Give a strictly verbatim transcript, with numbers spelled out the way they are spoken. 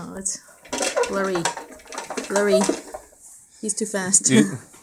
Oh, it's blurry. Blurry. He's too fast. Do you,